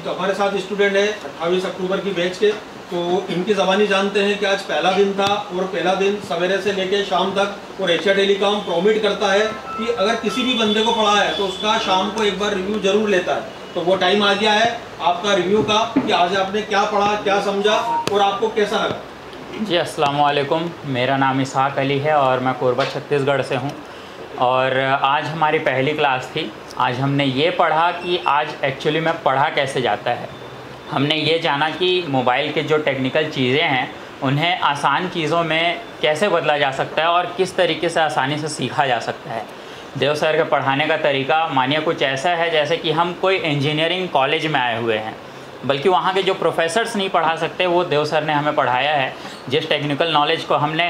एक हमारे साथ स्टूडेंट है 28 अक्टूबर की बैच के, तो इनकी ज़बानी जानते हैं कि आज पहला दिन था और पहला दिन सवेरे से लेकर शाम तक और एशिया टेलीकॉम प्रोमिट करता है कि अगर किसी भी बंदे को पढ़ा है तो उसका शाम को एक बार रिव्यू जरूर लेता है। तो वो टाइम आ गया है आपका रिव्यू का कि आज आपने क्या पढ़ा, क्या समझा और आपको कैसा लगा। जी अस्सलाम वालेकुम, मेरा नाम इसहाक अली है और मैं कोरबा छत्तीसगढ़ से हूँ। और आज हमारी पहली क्लास थी। आज हमने ये पढ़ा कि आज एक्चुअली में पढ़ा कैसे जाता है। हमने ये जाना कि मोबाइल के जो टेक्निकल चीज़ें हैं उन्हें आसान चीज़ों में कैसे बदला जा सकता है और किस तरीके से आसानी से सीखा जा सकता है। देव सर के पढ़ाने का तरीका मानिए कुछ ऐसा है जैसे कि हम कोई इंजीनियरिंग कॉलेज में आए हुए हैं, बल्कि वहाँ के जो प्रोफेसर्स नहीं पढ़ा सकते वो देव सर ने हमें पढ़ाया है। जिस टेक्निकल नॉलेज को हमने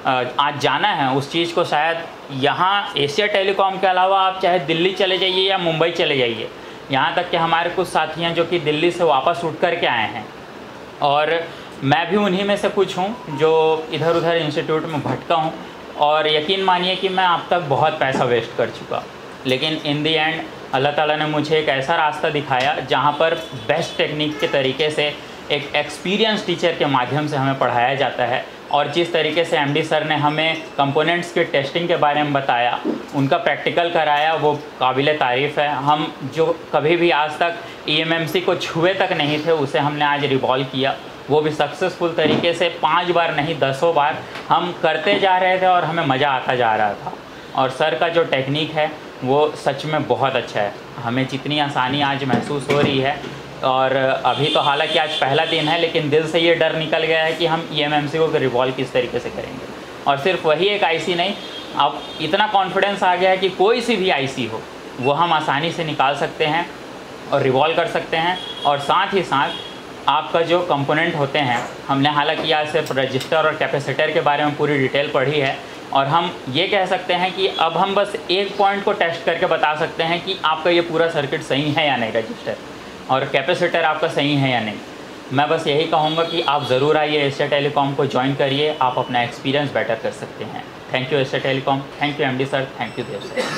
आज जाना है उस चीज़ को शायद यहाँ एशिया टेलीकॉम के अलावा आप चाहे दिल्ली चले जाइए या मुंबई चले जाइए, यहाँ तक कि हमारे कुछ साथी हैं जो कि दिल्ली से वापस उठ कर के आए हैं और मैं भी उन्हीं में से कुछ हूँ जो इधर उधर इंस्टीट्यूट में भटका हूँ। और यकीन मानिए कि मैं अब तक बहुत पैसा वेस्ट कर चुका, लेकिन इन दी एंड अल्लाह ताला ने मुझे एक ऐसा रास्ता दिखाया जहाँ पर बेस्ट टेक्निक के तरीके से एक एक्सपीरियंस टीचर के माध्यम से हमें पढ़ाया जाता है। और जिस तरीके से एमडी सर ने हमें कंपोनेंट्स के टेस्टिंग के बारे में बताया, उनका प्रैक्टिकल कराया, वो काबिल तारीफ़ है। हम जो कभी भी आज तक ईएमएमसी को छुए तक नहीं थे उसे हमने आज रिवॉल्व किया, वो भी सक्सेसफुल तरीके से 5 बार नहीं 10 बार हम करते जा रहे थे और हमें मज़ा आता जा रहा था। और सर का जो टेक्निक है वो सच में बहुत अच्छा है। हमें जितनी आसानी आज महसूस हो रही है, और अभी तो हालांकि आज पहला दिन है, लेकिन दिल से ये डर निकल गया है कि हम ईएमएमसी को रिवॉल्व किस तरीके से करेंगे। और सिर्फ वही एक आईसी नहीं, अब इतना कॉन्फिडेंस आ गया है कि कोई सी भी आईसी हो वो हम आसानी से निकाल सकते हैं और रिवॉल्व कर सकते हैं। और साथ ही साथ आपका जो कंपोनेंट होते हैं, हमने हालांकि आज सिर्फ रजिस्टर और कैपेसिटर के बारे में पूरी डिटेल पढ़ी है, और हम ये कह सकते हैं कि अब हम बस एक पॉइंट को टेस्ट करके बता सकते हैं कि आपका ये पूरा सर्किट सही है या नहीं, रजिस्टर और कैपेसिटर आपका सही है या नहीं। मैं बस यही कहूँगा कि आप ज़रूर आइए, एशिया टेलीकॉम को ज्वाइन करिए, आप अपना एक्सपीरियंस बेटर कर सकते हैं। Thank you Asia telecom, thank you MD sir, thank you Dev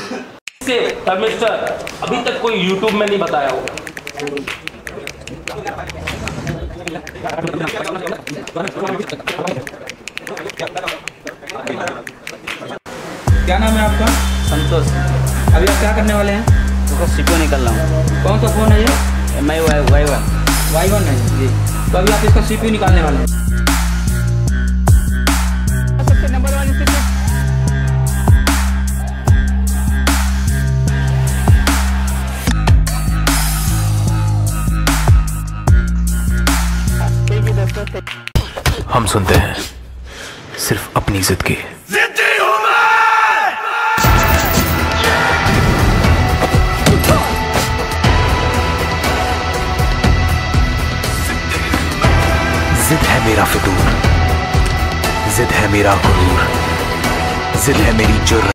sir. Thermistor अभी तक कोई यूट्यूब में नहीं बताया होगा। क्या नाम है आपका? संतोष। अभी आप क्या करने वाले हैं? तो सीपीयू निकल रहा हूँ। कौन सा फ़ोन है ये? MI Y1 है जी। तो अभी आप इसका सीपीयू निकालने वाले हैं। सबसे नंबर 1 स्थिति। हम सुनते हैं सिर्फ अपनी जिद की। जिद है मेरा फितूर, जिद है मेरा गुरूर, जिद है मेरी जुर्रत।